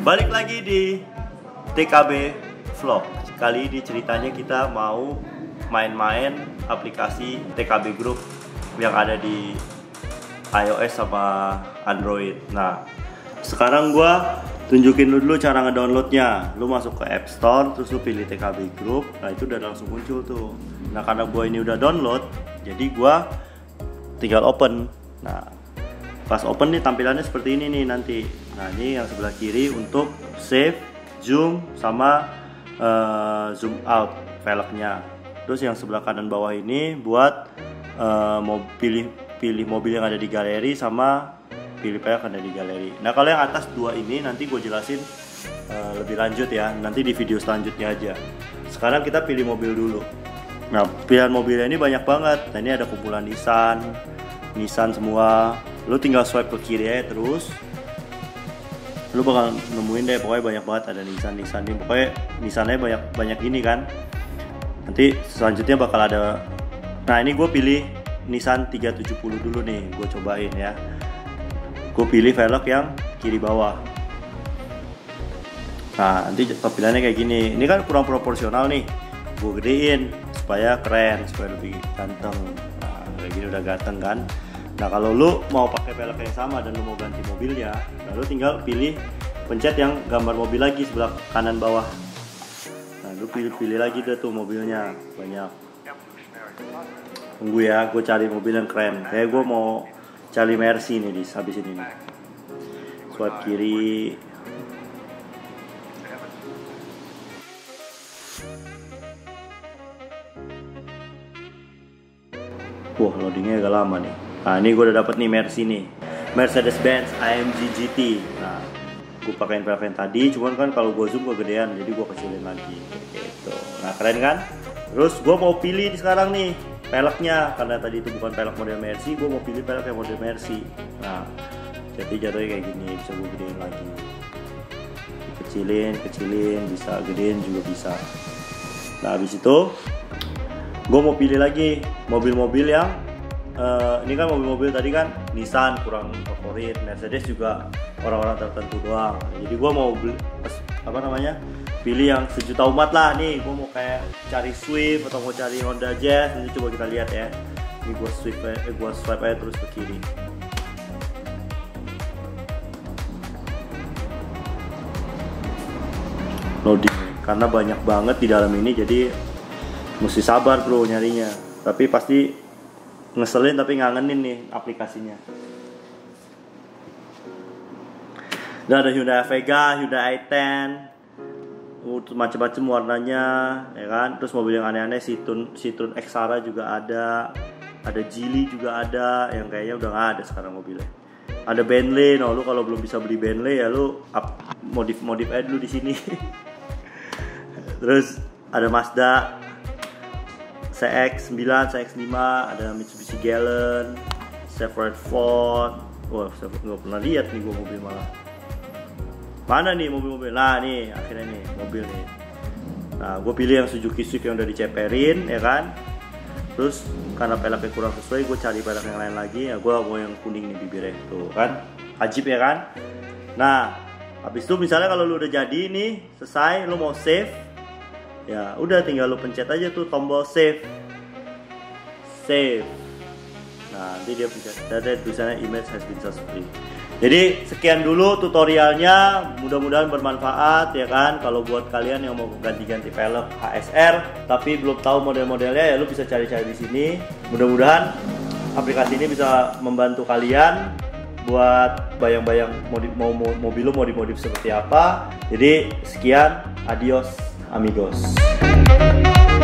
Balik lagi di TKB Vlog. Kali ini ceritanya kita mau main-main aplikasi TKB Group yang ada di iOS sama Android. Nah, sekarang gua tunjukin dulu cara ngedownloadnya. Lu masuk ke App Store, terus lu pilih TKB Group. Nah, itu udah langsung muncul tuh. Nah, karena gua ini udah download, jadi gua tinggal open. Nah, pas open nih tampilannya seperti ini nih nanti. Nah, ini yang sebelah kiri untuk save, zoom, sama zoom out velgnya. Terus yang sebelah kanan bawah ini buat mau pilih mobil yang ada di galeri sama pilih velg yang ada di galeri. Nah, kalau yang atas dua ini nanti gue jelasin lebih lanjut ya, nanti di video selanjutnya aja. Sekarang kita pilih mobil dulu. Nah, pilihan mobilnya ini banyak banget. Nah, ini ada kumpulan Nissan semua. Lu tinggal swipe ke kiri aja terus. Lu bakal nemuin deh, pokoknya banyak banget ada Nissan nih. Pokoknya Nissannya banyak ini kan. Nanti selanjutnya bakal ada. Nah, ini gue pilih Nissan 370 dulu nih, gue cobain ya. Gue pilih velg yang kiri bawah. Nah, nanti tampilannya kayak gini. Ini kan kurang proporsional nih. Gue gedein supaya keren, supaya lebih ganteng. Nah, kayak gini udah ganteng kan. Nah, kalau lu mau pakai velg yang sama dan lu mau ganti mobilnya, lalu tinggal pilih pencet yang gambar mobil lagi sebelah kanan bawah. Nah, lu pilih lagi deh tuh mobilnya banyak. Tunggu ya, gue cari mobil yang keren. Kayak gue mau cari Mercy nih habis ini nih. Swipe kiri. Wah, loadingnya agak lama nih. Nah, ini gue udah dapet nih Mercy nih, Mercedes-Benz AMG GT. Nah, gue pakein velg yang tadi, cuman kan kalau gue zoom kegedean, jadi gue kecilin lagi gitu. Nah, keren kan? Terus gue mau pilih sekarang nih velgnya, karena tadi itu bukan velg model Mercy, gue mau pilih velg yang model Mercy. Nah, jadi jatuhnya kayak gini, bisa gue gedein lagi, kecilin, bisa gedein juga bisa. Nah, habis itu gue mau pilih lagi mobil-mobil yang ini kan mobil-mobil tadi kan Nissan kurang favorit, Mercedes juga orang-orang tertentu doang. Jadi gue mau pilih yang sejuta umat lah nih. Gue mau kayak cari Swift atau mau cari Honda Jazz. Nanti coba kita lihat ya. Ini gue swipe aja terus ke kiri. Loading karena banyak banget di dalam ini, jadi mesti sabar bro nyarinya. Tapi pasti ngeselin tapi ngangenin nih aplikasinya. Dan ada Hyundai Vega, Hyundai i10, macam-macam warnanya, ya kan. Terus mobil yang aneh-aneh, Citroen Xsara juga ada Geely juga ada, yang kayaknya udah nggak ada sekarang mobilnya. Ada Bentley, lu kalau belum bisa beli Bentley ya lu modif aja dulu di sini. Terus ada Mazda CX-9, CX-5, ada Mitsubishi Galant, Chevrolet Ford. Wah, nggak pernah lihat nih gue mobil malah. Mana nih mobil-mobil? Nah, nih akhirnya nih mobil nih. Nah, gue pilih yang Suzuki Swift yang udah diceperin, ya kan. Terus karena peleknya kurang sesuai, gue cari pelek yang lain lagi. Ya, gue mau yang kuning nih bibirnya, tuh kan, ajib ya kan. Nah, habis itu misalnya kalau lu udah jadi nih, selesai, lu mau save. Ya udah tinggal lu pencet aja tuh tombol save. Nah, nanti dia bisa ada tulisannya image has been successfully. Jadi sekian dulu tutorialnya, mudah-mudahan bermanfaat ya kan. Kalau buat kalian yang mau ganti-ganti velg HSR tapi belum tahu model-modelnya, ya lu bisa cari-cari di sini. Mudah-mudahan aplikasi ini bisa membantu kalian buat bayang-bayang mobil lu mau dimodif seperti apa. Jadi sekian, adios amigos.